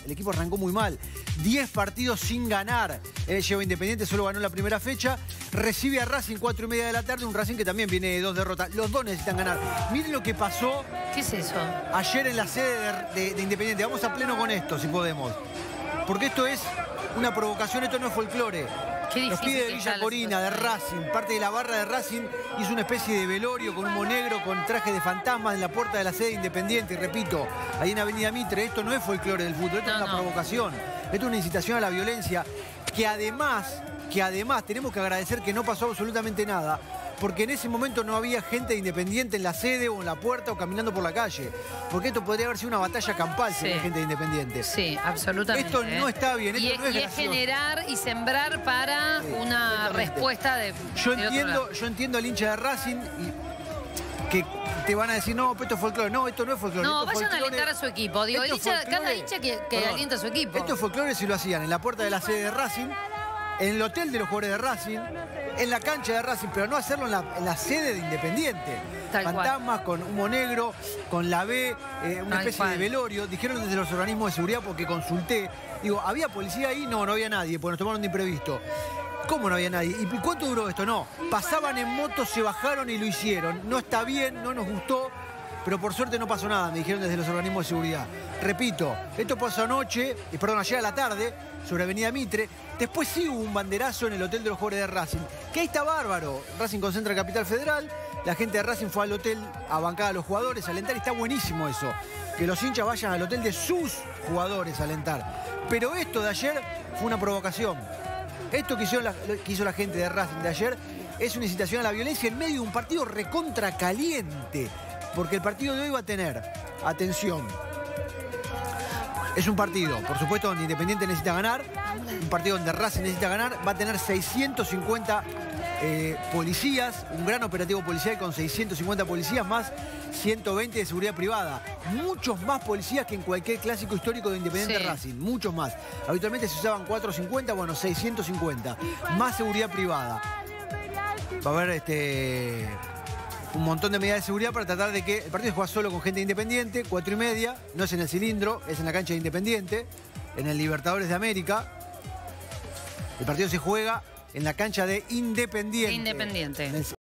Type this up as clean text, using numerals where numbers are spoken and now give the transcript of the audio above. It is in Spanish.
El equipo arrancó muy mal. 10 partidos sin ganar. Lleva Independiente, solo ganó la primera fecha. Recibe a Racing 4:30 de la tarde. Un Racing que también viene de 2 derrotas. Los dos necesitan ganar. Miren lo que pasó. ¿Qué es eso? Ayer en la sede de Independiente. Vamos a pleno con esto, si podemos. Porque esto es una provocación, esto no es folclore. Los pibes de Villa Corina, de Racing, parte de la barra de Racing, hizo una especie de velorio con humo negro, con traje de fantasma en la puerta de la sede Independiente. Y repito, ahí en Avenida Mitre, esto no es folclore del fútbol, esto es una provocación. Esto es una incitación a la violencia, que además tenemos que agradecer que no pasó absolutamente nada, porque en ese momento no había gente de Independiente en la sede o en la puerta o caminando por la calle. Porque esto podría haber sido una batalla campal si había gente de Independiente. Sí, absolutamente. Esto no está bien, esto no es gracioso. gracioso. Y es generar y sembrar para una respuesta de Yo entiendo al hincha de Racing que te van a decir, no, esto es folclore. No, esto no es folclore. No, vayan a alentar a su equipo. Digo, cada hincha que alienta a su equipo. Esto es folclore si lo hacían en la puerta de la sede de Racing, en el hotel de los jugadores de Racing, en la cancha de Racing, pero no hacerlo en la sede de Independiente. Fantasmas, con humo negro, con la B, una especie de velorio. Dijeron desde los organismos de seguridad, porque consulté. Digo, ¿había policía ahí? No, no había nadie, porque nos tomaron de imprevisto. ¿Cómo no había nadie? ¿Y cuánto duró esto? No, pasaban en moto, se bajaron y lo hicieron. No está bien, no nos gustó, pero por suerte no pasó nada, me dijeron desde los organismos de seguridad. Repito, esto pasó anoche, ayer a la tarde, sobre Avenida Mitre. Después sí hubo un banderazo en el hotel de los jugadores de Racing, que ahí está bárbaro. Racing concentra Capital Federal, la gente de Racing fue al hotel a bancar a los jugadores, a alentar, y está buenísimo eso. Que los hinchas vayan al hotel de sus jugadores a alentar. Pero esto de ayer fue una provocación. Esto que hizo la gente de Racing de ayer es una incitación a la violencia en medio de un partido recontra caliente. Porque el partido de hoy va a tener, atención, es un partido, por supuesto, donde Independiente necesita ganar, un partido donde Racing necesita ganar, va a tener 650 policías, un gran operativo policial con 650 policías más 120 de seguridad privada. Muchos más policías que en cualquier clásico histórico de Independiente Racing, muchos más. Habitualmente se usaban 450, bueno, 650. Más seguridad privada. Va a haber un montón de medidas de seguridad para tratar de que el partido se juega solo con gente Independiente, 4:30, no es en el cilindro, es en la cancha de Independiente, en el Libertadores de América. El partido se juega en la cancha de Independiente.